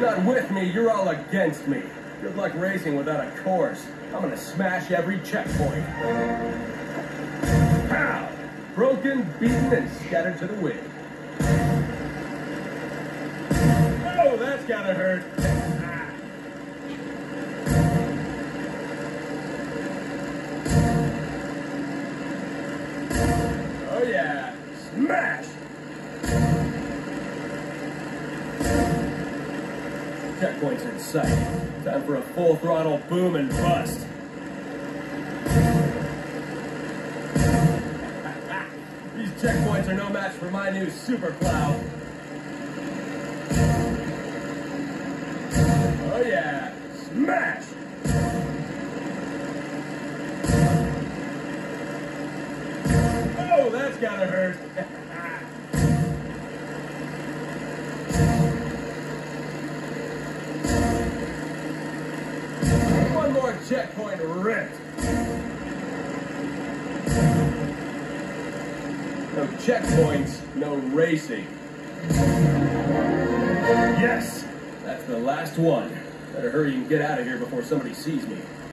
not with me, you're all against me. Good luck racing without a course. I'm gonna smash every checkpoint. Pow! Broken, beaten, and scattered to the wind. Oh, that's gotta hurt. Oh yeah, smash! Checkpoints in sight. Time for a full throttle boom and bust. These checkpoints are no match for my new Super Plow. Oh yeah, smash! Oh, that's gotta hurt. One more checkpoint ripped. No checkpoints, no racing. Yes, that's the last one. Better hurry and get out of here before somebody sees me.